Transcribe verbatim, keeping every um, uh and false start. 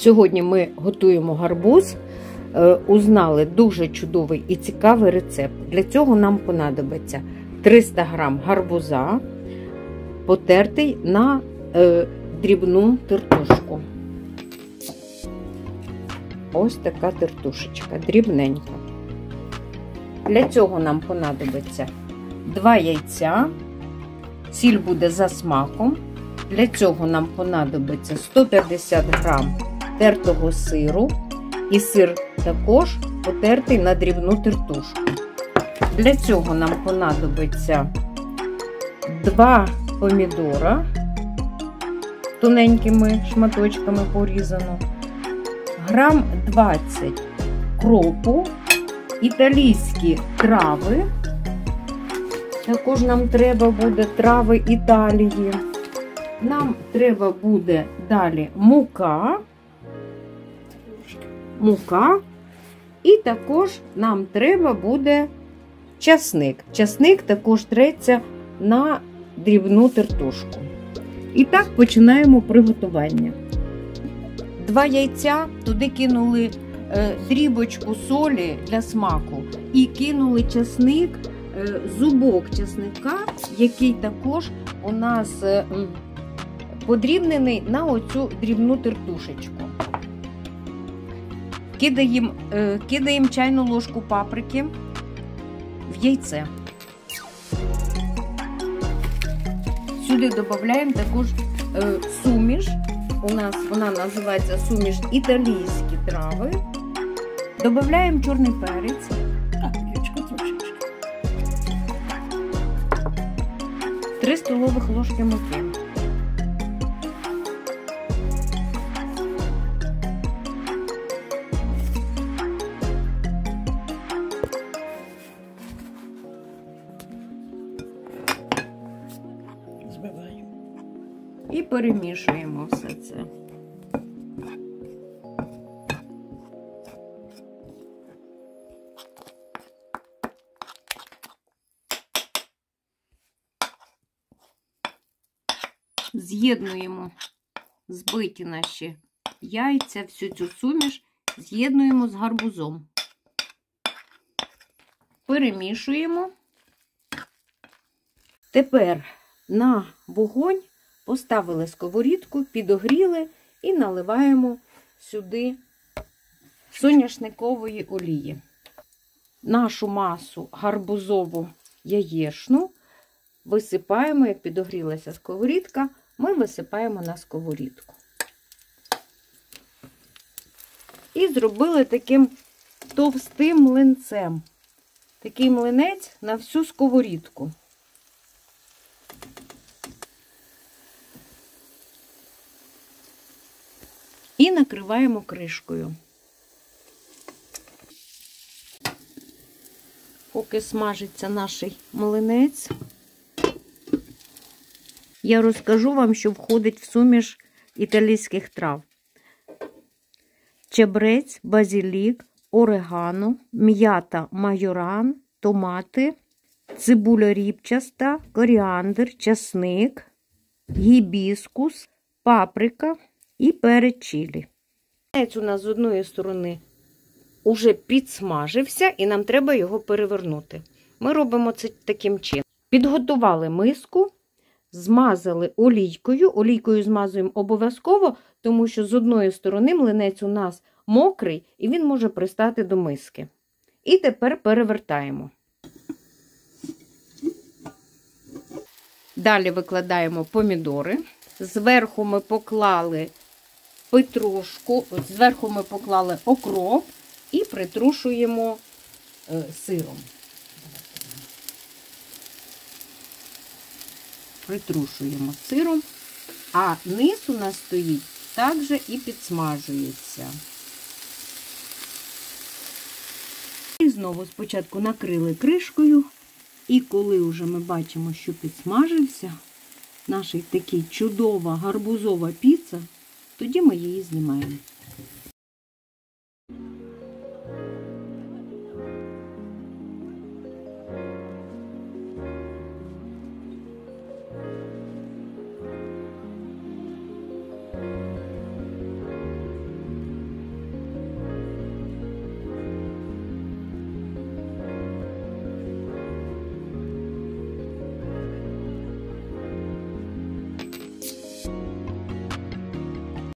Сьогодні ми готуємо гарбуз. Узнали дуже чудовий і цікавий рецепт. Для цього нам понадобиться триста грам гарбуза, потертий на е, дрібну тертушку. Ось така тертушечка, дрібненька. Для цього нам понадобиться два яйця, сіль буде за смаком. Для цього нам понадобиться сто п'ятдесят грам тертого сиру, і сир також потертий на дрібну тертушку. Для цього нам понадобиться два помідора, тоненькими шматочками порізано, грам двадцять кропу, італійські трави, також нам треба буде трави Італії. Нам треба буде далі мука, мука, і також нам треба буде часник. Часник також треться на дрібну тертушку. І так починаємо приготування. Два яйця, туди кинули е, дрібочку солі для смаку і кинули часник, е, зубок часника, який також у нас е, подрібнений на оцю дрібну тертушечку. Кидаємо, е, кидаємо чайну ложку паприки в яйце. Сюди додаємо також е, суміш. У нас вона називається суміш італійські трави. Додаємо чорний перець. три столових ложки муки. І перемішуємо все це. З'єднуємо збиті наші яйця, всю цю суміш з'єднуємо з гарбузом. Перемішуємо. Тепер на вогонь поставили сковорідку, підогріли і наливаємо сюди соняшникової олії. Нашу масу гарбузову яєчну висипаємо, як підогрілася сковорідка, ми висипаємо на сковорідку. І зробили таким товстим млинцем. Такий млинець на всю сковорідку. І накриваємо кришкою. Поки смажиться наш млинець, я розкажу вам, що входить в суміш італійських трав. Чебрець, базилік, орегано, м'ята майоран, томати, цибуля ріпчаста, коріандр, часник, гібіскус, паприка і перець чилі. Млинець у нас з одної сторони уже підсмажився, і нам треба його перевернути. Ми робимо це таким чином. Підготували миску, змазали олійкою. Олійкою змазуємо обов'язково, тому що з одної сторони млинець у нас мокрий, і він може пристати до миски. І тепер перевертаємо. Далі викладаємо помідори. Зверху ми поклали петрушку, зверху ми поклали окроп і притрушуємо е, сиром. Притрушуємо сиром, а низ у нас стоїть також і підсмажується. І знову спочатку накрили кришкою, і коли вже ми бачимо, що підсмажився наш такий чудова гарбузова піца, тоді ми її знімаємо.